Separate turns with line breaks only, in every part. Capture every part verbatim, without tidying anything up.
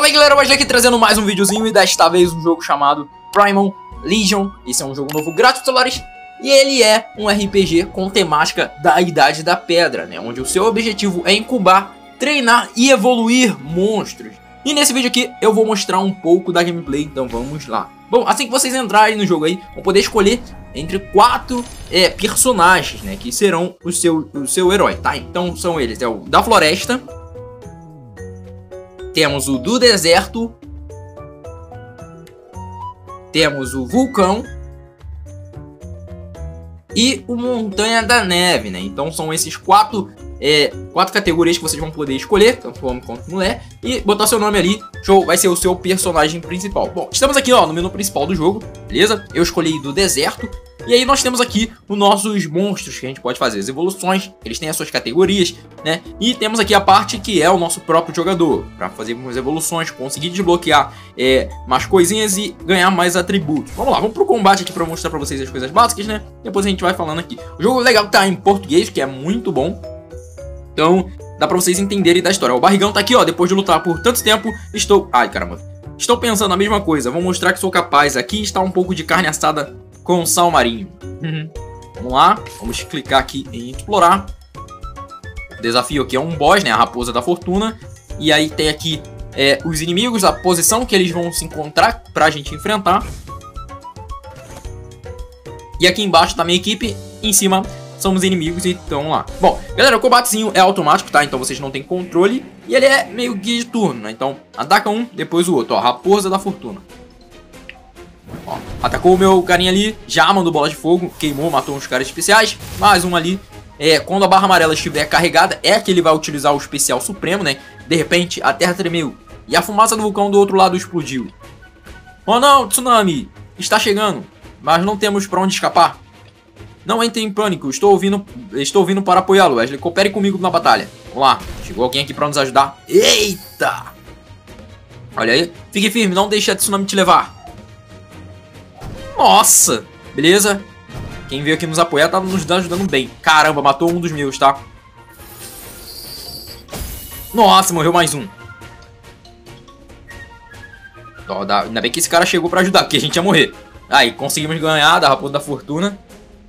Fala aí galera, hoje aqui trazendo mais um videozinho e desta vez um jogo chamado Primal Legion. Esse é um jogo novo grátis, celulares, e ele é um R P G com temática da Idade da Pedra, né? Onde o seu objetivo é incubar, treinar e evoluir monstros. E nesse vídeo aqui eu vou mostrar um pouco da gameplay, então vamos lá. Bom, assim que vocês entrarem no jogo aí, vão poder escolher entre quatro é, personagens, né? Que serão o seu, o seu herói, tá? Então são eles, é o da floresta, temos o do deserto, temos o vulcão e o montanha da neve, né? Então são esses quatro, é, quatro categorias que vocês vão poder escolher, tanto homem quanto mulher, e botar seu nome ali. Show, vai ser o seu personagem principal. Bom, estamos aqui ó, no menu principal do jogo, beleza? Eu escolhi do deserto. E aí nós temos aqui os nossos monstros que a gente pode fazer as evoluções, eles têm as suas categorias, né? E temos aqui a parte que é o nosso próprio jogador, para fazer algumas evoluções, conseguir desbloquear é, mais coisinhas e ganhar mais atributos. Vamos lá, vamos pro combate aqui para mostrar para vocês as coisas básicas, né? Depois a gente vai falando aqui. O jogo legal tá em português, que é muito bom. Então dá para vocês entenderem da história. O barrigão tá aqui, ó, depois de lutar por tanto tempo, estou... Ai, caramba. Estou pensando a mesma coisa, vou mostrar que sou capaz. Aqui está um pouco de carne assada com sal marinho. Uhum. Vamos lá, vamos clicar aqui em explorar. O desafio aqui é um boss, né? A raposa da fortuna. E aí tem aqui é, os inimigos, a posição que eles vão se encontrar pra gente enfrentar. E aqui embaixo tá a minha equipe, em cima são os inimigos e então lá. Bom, galera, o combatezinho é automático, tá? Então vocês não tem controle. E ele é meio que de turno, né? Então ataca um, depois o outro, ó. Raposa da fortuna. Ó, atacou o meu carinha ali, já mandou bola de fogo, queimou, matou uns caras especiais. Mais um ali. É, quando a barra amarela estiver carregada, é que ele vai utilizar o especial supremo, né? De repente, a terra tremeu e a fumaça do vulcão do outro lado explodiu. Oh não, tsunami! Está chegando, mas não temos para onde escapar. Não entre em pânico, estou ouvindo, estou ouvindo para apoiá-lo, Wesley. Coopere comigo na batalha. Vamos lá, chegou alguém aqui para nos ajudar. Eita! Olha aí, fique firme, não deixe a tsunami te levar. Nossa, beleza. Quem veio aqui nos apoiar tá nos ajudando bem. Caramba, matou um dos meus, tá? Nossa, morreu mais um. Ó, dá, ainda bem que esse cara chegou pra ajudar, porque a gente ia morrer. Aí, conseguimos ganhar da raposa da fortuna.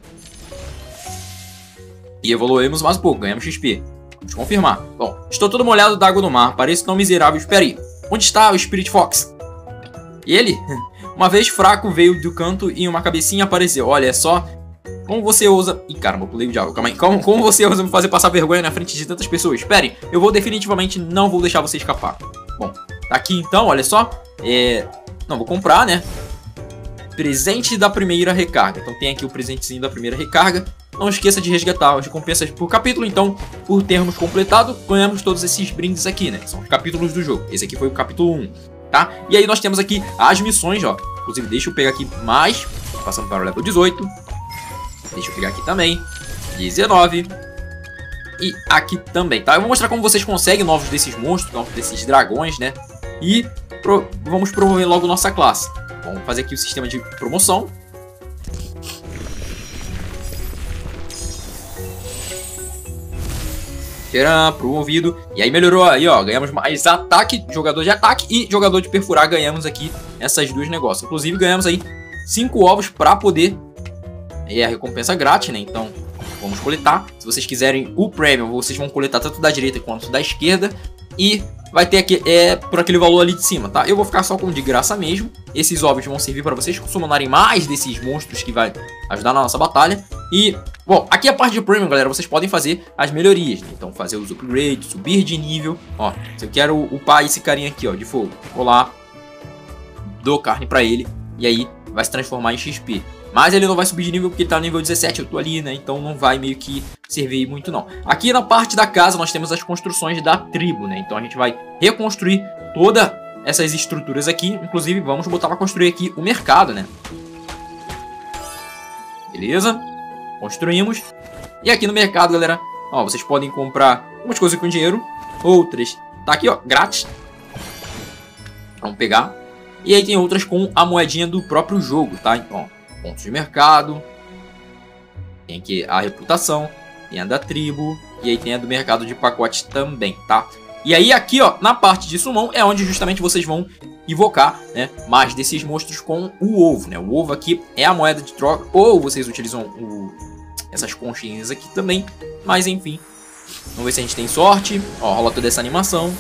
E evoluímos mais um pouco, ganhamos X P. Vamos confirmar. Bom, estou todo molhado d'água no mar, pareço tão miserável. Espera aí, onde está o Spirit Fox? E ele? Uma vez fraco veio do canto e uma cabecinha apareceu. Olha, é só como você ousa... Ih, caramba, eu pulei o diálogo, calma aí. Como, como você ousa me fazer passar vergonha na frente de tantas pessoas? Espere, eu vou definitivamente não vou deixar você escapar. Bom, tá aqui então, olha só. É... Não, vou comprar, né? Presente da primeira recarga. Então tem aqui o presentezinho da primeira recarga. Não esqueça de resgatar as recompensas por capítulo. Então, por termos completado, ganhamos todos esses brindes aqui, né? São os capítulos do jogo. Esse aqui foi o capítulo um. Tá? E aí nós temos aqui as missões, ó. Inclusive, deixa eu pegar aqui mais. Passando para o level dezoito. Deixa eu pegar aqui também. dezenove. E aqui também, tá? Eu vou mostrar como vocês conseguem novos desses monstros, novos desses dragões, né? E pro... vamos promover logo nossa classe. Vamos fazer aqui o sistema de promoção. Tcharam, promovido. E aí melhorou aí, ó. Ganhamos mais ataque, jogador de ataque e jogador de perfurar. Ganhamos aqui essas duas negócios. Inclusive ganhamos aí cinco ovos para poder... É a recompensa grátis, né? Então vamos coletar. Se vocês quiserem o Premium, vocês vão coletar tanto da direita quanto da esquerda. E vai ter aqui, é, por aquele valor ali de cima, tá? Eu vou ficar só com de graça mesmo. Esses ovos vão servir para vocês summonarem mais desses monstros que vai ajudar na nossa batalha. E, bom, aqui a parte de Premium, galera, vocês podem fazer as melhorias, né? Então fazer os upgrades, subir de nível. Ó, se eu quero upar esse carinha aqui, ó, de fogo, vou lá, dou carne pra ele e aí vai se transformar em X P. Mas ele não vai subir de nível porque ele tá no nível dezessete, eu tô ali, né? Então não vai meio que servir muito não. Aqui na parte da casa nós temos as construções da tribo, né? Então a gente vai reconstruir todas essas estruturas aqui. Inclusive vamos botar pra construir aqui o mercado, né? Beleza? Construímos. E aqui no mercado, galera, ó, vocês podem comprar umas coisas com dinheiro, outras tá aqui, ó, grátis. Vamos pegar. E aí tem outras com a moedinha do próprio jogo, tá? Então, ó, pontos de mercado. Tem aqui a reputação, tem a da tribo e aí tem a do mercado de pacote também, tá? E aí aqui, ó, na parte de summon é onde justamente vocês vão invocar, né, mais desses monstros com o ovo, né? O ovo aqui é a moeda de troca, ou vocês utilizam o, essas conchinhas aqui também, mas enfim. Vamos ver se a gente tem sorte. Ó, rola toda essa animação.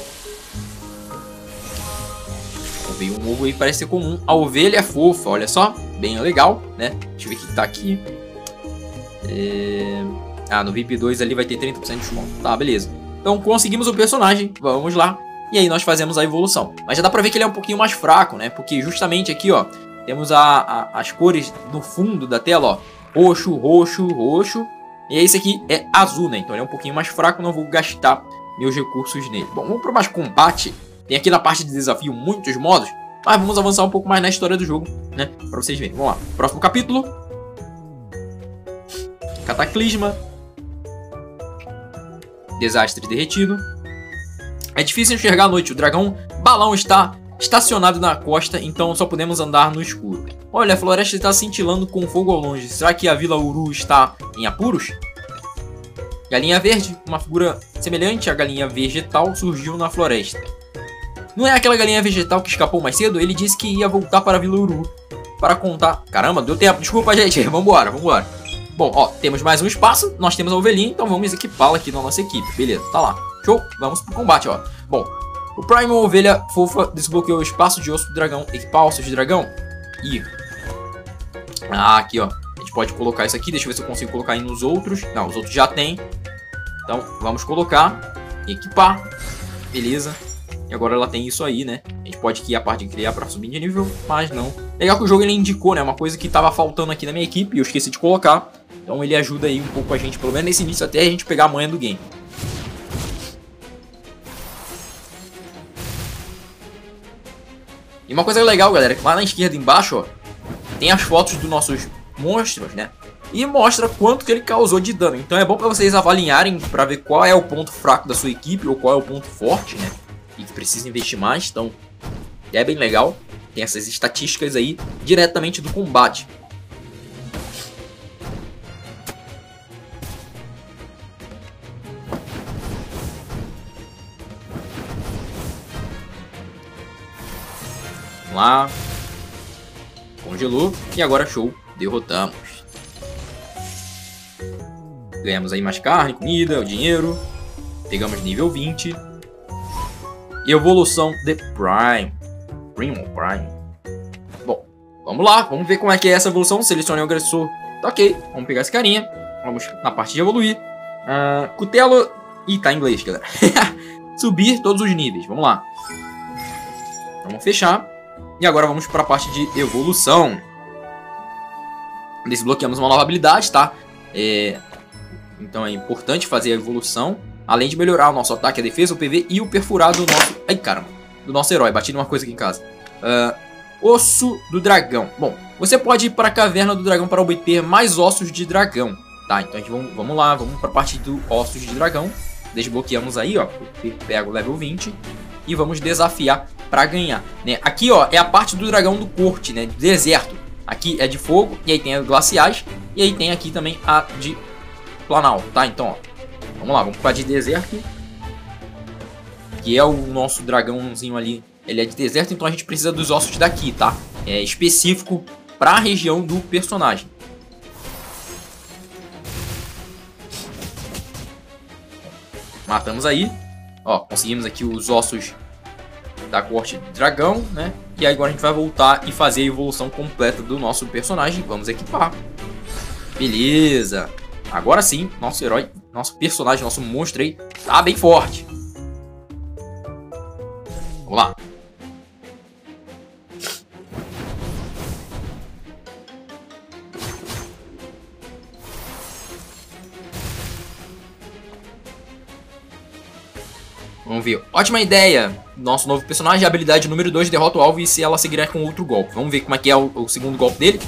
Veio um ovo aí, parece ser comum. A ovelha é fofa, olha só, bem legal, né? Deixa eu ver o que tá aqui. É... Ah, no V I P dois ali vai ter trinta por cento de desconto. Tá, beleza. Então conseguimos o personagem, vamos lá. E aí nós fazemos a evolução. Mas já dá pra ver que ele é um pouquinho mais fraco, né? Porque justamente aqui, ó, temos a, a, as cores no fundo da tela, ó. Roxo, roxo, roxo. E esse aqui é azul, né? Então ele é um pouquinho mais fraco, não vou gastar meus recursos nele. Bom, vamos para mais combate. Tem aqui na parte de desafio muitos modos, mas vamos avançar um pouco mais na história do jogo, né? Pra vocês verem. Vamos lá. Próximo capítulo. Cataclisma. Desastre derretido. É difícil enxergar à noite. O dragão balão está estacionado na costa, então só podemos andar no escuro. Olha, a floresta está cintilando com fogo ao longe. Será que a Vila Uru está em apuros? Galinha verde, uma figura semelhante à galinha vegetal, surgiu na floresta. Não é aquela galinha vegetal que escapou mais cedo? Ele disse que ia voltar para a Vila Uru para contar... Caramba, deu tempo. Desculpa, gente. Vambora, vambora. Bom, ó, temos mais um espaço. Nós temos a ovelhinha, então vamos equipá-la aqui na nossa equipe. Beleza, tá lá. Show. Vamos pro combate, ó. Bom, o Prime Ovelha Fofa desbloqueou o espaço de osso do dragão. Equipar ossos de dragão. Ih. Ah, aqui, ó. A gente pode colocar isso aqui. Deixa eu ver se eu consigo colocar aí nos outros. Não, os outros já tem. Então, vamos colocar. Equipar. Beleza. E agora ela tem isso aí, né? A gente pode aqui a parte de criar para subir de nível, mas não. Legal que o jogo ele indicou, né? Uma coisa que tava faltando aqui na minha equipe e eu esqueci de colocar. Então ele ajuda aí um pouco a gente, pelo menos nesse início, até a gente pegar a manha do game. E uma coisa legal, galera, que lá na esquerda embaixo, ó, tem as fotos dos nossos monstros, né? E mostra quanto que ele causou de dano. Então é bom para vocês avaliarem para ver qual é o ponto fraco da sua equipe ou qual é o ponto forte, né? E que precisa investir mais, então é bem legal. Tem essas estatísticas aí diretamente do combate. Vamos lá. Congelou. E agora show. Derrotamos. Ganhamos aí mais carne, comida, o dinheiro. Pegamos nível vinte. Evolução de Prime. Primo Prime. Bom, vamos lá. Vamos ver como é que é essa evolução. Selecione o agressor. Tá ok. Vamos pegar esse carinha. Vamos na parte de evoluir. Uh, cutelo. Ih, tá em inglês, galera. Subir todos os níveis. Vamos lá. Vamos fechar. E agora vamos para a parte de evolução. Desbloqueamos uma nova habilidade, tá? É... Então é importante fazer a evolução. Além de melhorar o nosso ataque, a defesa, o P V e o perfurado do nosso... Ai, caramba. Do nosso herói. Bati numa coisa aqui em casa. Uh, osso do dragão. Bom, você pode ir para a caverna do dragão para obter mais ossos de dragão. Tá, então a gente vamos, vamos lá. Vamos para a parte do ossos de dragão. Desbloqueamos aí, ó. Pega o level vinte. E vamos desafiar para ganhar, né? Aqui, ó, é a parte do dragão do corte, né? Do deserto. Aqui é de fogo. E aí tem as glaciais. E aí tem aqui também a de planalto, tá? Então, ó. Vamos lá, vamos para de deserto. Que é o nosso dragãozinho ali. Ele é de deserto, então a gente precisa dos ossos daqui, tá? É específico para a região do personagem. Matamos aí. Ó, conseguimos aqui os ossos da corte do dragão, né? E aí agora a gente vai voltar e fazer a evolução completa do nosso personagem. Vamos equipar. Beleza. Agora sim, nosso herói, nosso personagem, nosso monstro aí tá bem forte. Vamos lá. Vamos ver. Ótima ideia. Nosso novo personagem, a habilidade número dois, derrota o alvo e se ela seguirá com outro golpe. Vamos ver como é que é o, o segundo golpe dele.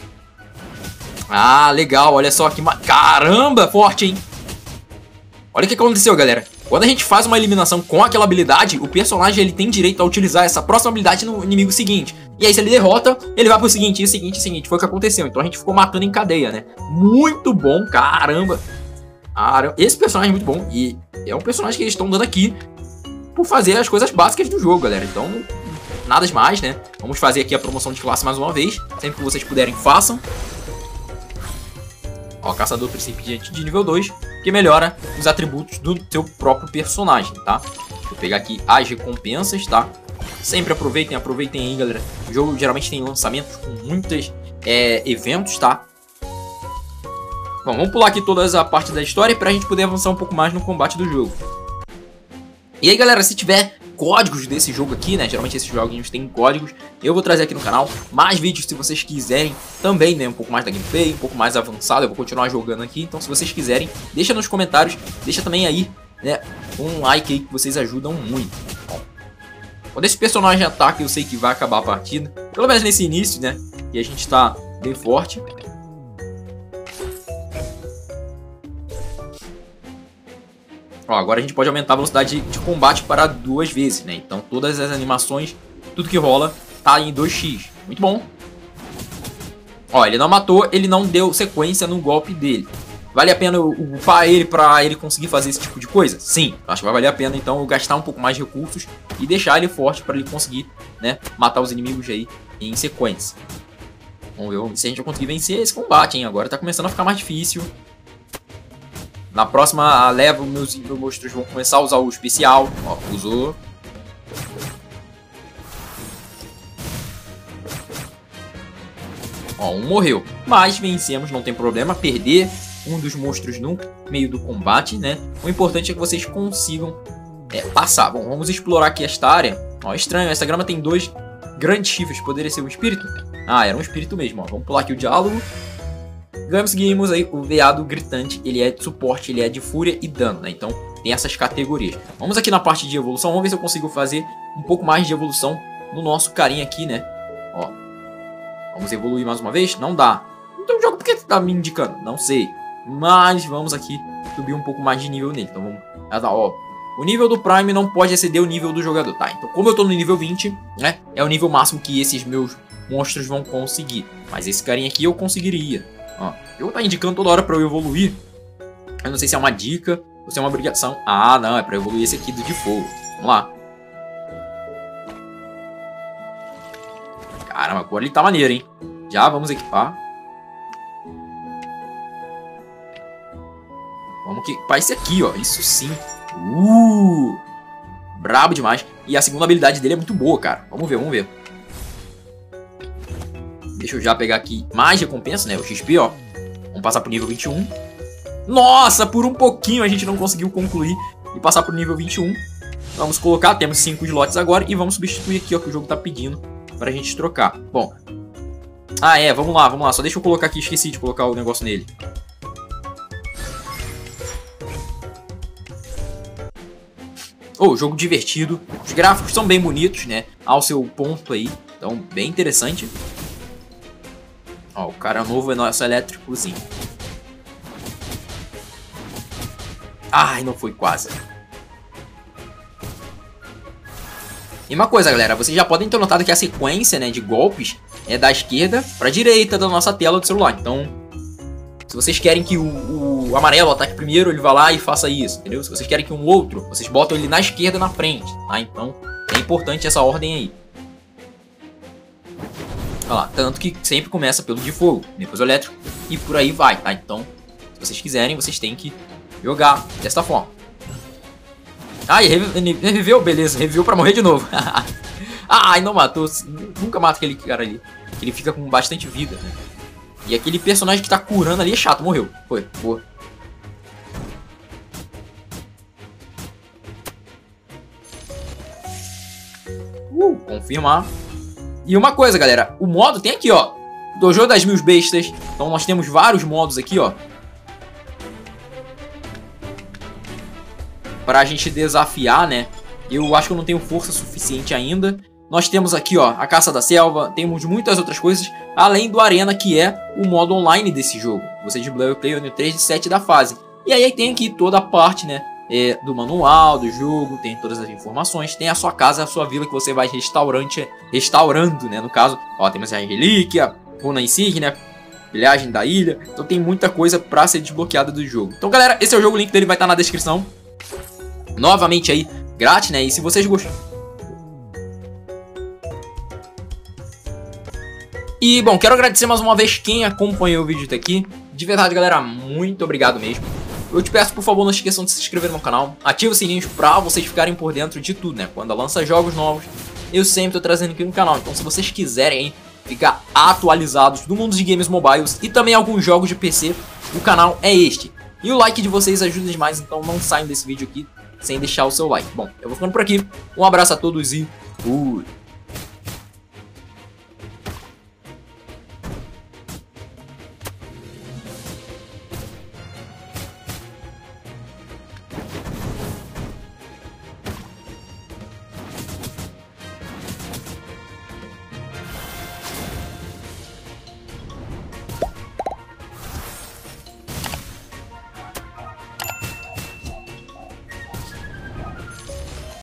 Ah, legal. Olha só que... Caramba, forte, hein? Olha o que aconteceu, galera. Quando a gente faz uma eliminação com aquela habilidade, o personagem ele tem direito a utilizar essa próxima habilidade no inimigo seguinte. E aí, se ele derrota, ele vai pro seguinte, e o seguinte, e o seguinte. Foi o que aconteceu. Então a gente ficou matando em cadeia, né? Muito bom, caramba. Caramba. Esse personagem é muito bom. E é um personagem que eles estão dando aqui por fazer as coisas básicas do jogo, galera. Então, nada mais, né? Vamos fazer aqui a promoção de classe mais uma vez. Sempre que vocês puderem, façam. Ó, caçador principiante de nível dois, que melhora os atributos do seu próprio personagem, tá? Vou pegar aqui as recompensas, tá? Sempre aproveitem, aproveitem aí, galera. O jogo geralmente tem lançamentos com muitos é, eventos, tá? Bom, vamos pular aqui toda a parte da história pra gente poder avançar um pouco mais no combate do jogo. E aí, galera, se tiver códigos desse jogo aqui, né? Geralmente esses joguinhos têm códigos. Eu vou trazer aqui no canal mais vídeos se vocês quiserem também, né? Um pouco mais da gameplay, um pouco mais avançado. Eu vou continuar jogando aqui. Então, se vocês quiserem, deixa nos comentários. Deixa também aí, né? Um like aí que vocês ajudam muito. Bom, quando esse personagem ataca, eu sei que vai acabar a partida. Pelo menos nesse início, né? E a gente tá bem forte. Ó, agora a gente pode aumentar a velocidade de combate para duas vezes, né? Então todas as animações, tudo que rola, tá em dois x. Muito bom. Ó, ele não matou, ele não deu sequência no golpe dele. Vale a pena eu upar ele pra ele conseguir fazer esse tipo de coisa? Sim, acho que vai valer a pena então eu gastar um pouco mais de recursos e deixar ele forte para ele conseguir, né, matar os inimigos aí em sequência. Vamos ver se a gente vai conseguir vencer esse combate, hein? Agora tá começando a ficar mais difícil. Na próxima leva, meus monstros vão começar a usar o especial. Ó, usou. Ó, um morreu. Mas vencemos, não tem problema. Perder um dos monstros no meio do combate, né? O importante é que vocês consigam é, passar. Bom, vamos explorar aqui esta área. Ó, estranho, essa grama tem dois grandes chifres. Poderia ser um espírito? Ah, era um espírito mesmo. Ó. Vamos pular aqui o diálogo. Conseguimos aí o veado gritante, ele é de suporte, ele é de fúria e dano, né? Então tem essas categorias. Vamos aqui na parte de evolução, vamos ver se eu consigo fazer um pouco mais de evolução no nosso carinha aqui, né? Ó, vamos evoluir mais uma vez? Não dá. Então o jogo por que tá me indicando? Não sei. Mas vamos aqui subir um pouco mais de nível nele. Então vamos... Ah, tá, ó. O nível do Prime não pode exceder o nível do jogador, tá? Então como eu tô no nível vinte, né? É o nível máximo que esses meus monstros vão conseguir. Mas esse carinha aqui eu conseguiria. Ó, eu tá indicando toda hora pra eu evoluir. Eu não sei se é uma dica ou se é uma obrigação. Ah, não, é pra evoluir esse aqui do de fogo. Vamos lá. Caramba, agora ele tá maneiro, hein? Já vamos equipar. Vamos equipar esse aqui, ó. Isso sim. Uh! Brabo demais. E a segunda habilidade dele é muito boa, cara. Vamos ver, vamos ver. Deixa eu já pegar aqui mais recompensa, né? O X P, ó. Vamos passar pro nível vinte e um. Nossa, por um pouquinho a gente não conseguiu concluir e passar pro nível vinte e um. Vamos colocar, temos cinco slots agora e vamos substituir aqui, ó, que o jogo tá pedindo pra gente trocar. Bom. Ah, é, vamos lá, vamos lá. Só deixa eu colocar aqui, esqueci de colocar o negócio nele. Oh, jogo divertido. Os gráficos são bem bonitos, né? Ao seu ponto aí. Então, bem interessante. Ó, o cara novo é nosso elétricozinho. Ai, não foi quase. E uma coisa, galera, vocês já podem ter notado que a sequência, né, de golpes é da esquerda para a direita da nossa tela do celular. Então, se vocês querem que o, o amarelo ataque primeiro, ele vá lá e faça isso, entendeu? Se vocês querem que um outro, vocês botam ele na esquerda na frente, tá? Então, é importante essa ordem aí. Olha lá, tanto que sempre começa pelo de fogo, depois o elétrico e por aí vai, tá? Então, se vocês quiserem, vocês têm que jogar desta forma. Ah, ele reviveu, beleza, reviveu pra morrer de novo. Ai, não matou, nunca mata aquele cara ali. Ele fica com bastante vida, né? E aquele personagem que tá curando ali é chato, morreu. Foi, boa. Uh, confirmar. E uma coisa, galera, o modo tem aqui, ó, Dojo das Mil Bestas. Então nós temos vários modos aqui, ó, pra gente desafiar, né? Eu acho que eu não tenho força suficiente ainda. Nós temos aqui, ó, a Caça da Selva. Temos muitas outras coisas, além do Arena, que é o modo online desse jogo. Você desbloqueia o player no três de sete da fase. E aí tem aqui toda a parte, né, é, do manual do jogo, tem todas as informações, tem a sua casa, a sua vila que você vai restaurante, restaurando, né, no caso, ó, temos a relíquia, runa insígnia, pilhagem da ilha, então tem muita coisa pra ser desbloqueada do jogo. Então, galera, esse é o jogo, o link dele vai estar na descrição. Novamente aí, grátis, né? E se vocês gostaram... E, bom, quero agradecer mais uma vez quem acompanhou o vídeo até aqui. De verdade, galera, muito obrigado mesmo. Eu te peço, por favor, não esqueçam de se inscrever no canal. Ative o sininho pra vocês ficarem por dentro de tudo, né? Quando lança jogos novos, eu sempre tô trazendo aqui no canal. Então, se vocês quiserem ficar atualizados do mundo de games mobiles e também alguns jogos de P C, o canal é este. E o like de vocês ajuda demais, então não saiam desse vídeo aqui sem deixar o seu like. Bom, eu vou ficando por aqui. Um abraço a todos e fui!